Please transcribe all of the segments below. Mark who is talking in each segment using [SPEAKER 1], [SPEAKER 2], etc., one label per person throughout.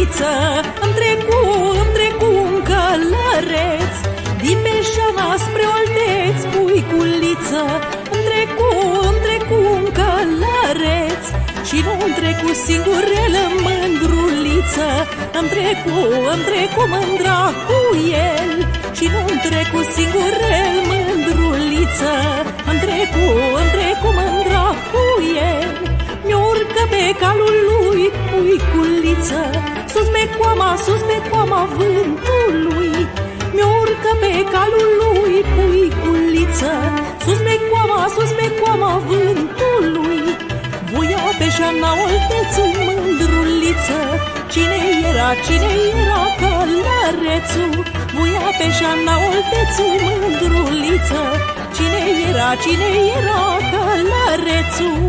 [SPEAKER 1] puiculiță, îmi trecu un călăreț din Beșana spre Olteț, puiculiță, îmi trecu un călăreț și nu-mi trecu singurel, mândruliță, îmi trecu mândra cu el și nu-mi trecu singurel, mândruliță, îmi trecu mândra cu el. Mi-urcă pe calul lui, puiculiță, sus pe coama vântului. Mi-urcă pe calul lui, puiculiță, sus pe coama vântului. Voia pe Șana Oltețul, mândruliță, cine era călărețul? Voia pe Șana Oltețul, mândruliță, cine era călărețul?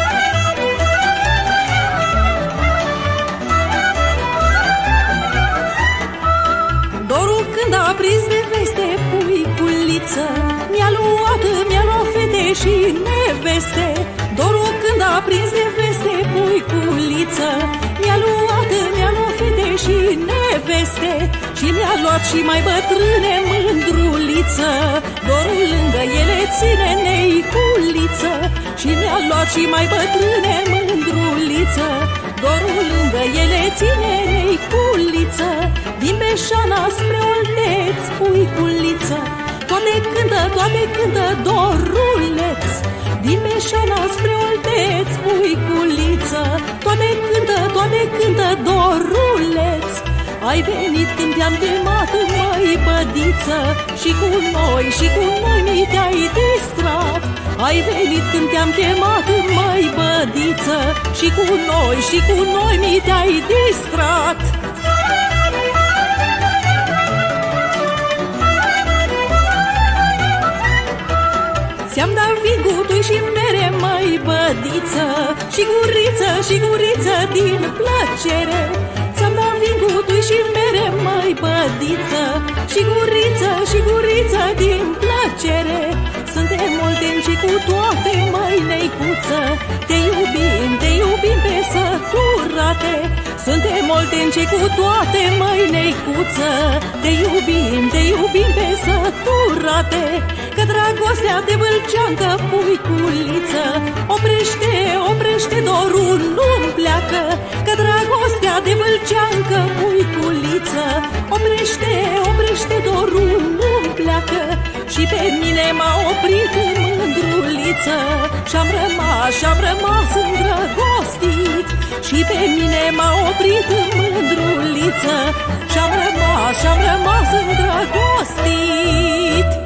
[SPEAKER 1] Dorul când a prins de veste, puiculiță, mi-a luat fete și neveste. Dorul când a prins de veste, puiculiță, mi-a luat fete și neveste și mi-a luat și mai bătrâne, mândruliță. Dorul lângă ele ține, neiculiță, și mi-a luat și mai bătrâne, mândruliță. Dorul lângă ele ține, neiculiță, din Beșana spre Olteț, puiculiță, toate cântă doruleț. Din Beșana spre Olteț, puiculiță, toate cântă doruleț. Ai venit când te-am chemat, măi bădiță, și cu noi mi te-ai distrat. Ai venit când te-am chemat, măi bădiță, și cu noi mi te-ai distrat. Ți-am dat vigutui și mere, măi bădiță, și guriță din plăcere. Ți-am dat vigutui și mere, măi bădiță, și guriță din plăcere. Suntem molteni și cu toate, măi neicuță, te iubim pe săturate. Suntem molteni și cu toate, măi neicuță, te iubim pe săturate. Că dragostea de vâlceancă, puiculiță, oprește dorul, nu-mi pleacă. Că dragostea de vâlceancă, puiculiță, oprește dorul, nu-mi pleacă. Și pe mine m-a oprit, mândruliță, și-am rămas îndrăgostit. Și pe mine m-a oprit, mândruliță, și-am rămas îndrăgostit.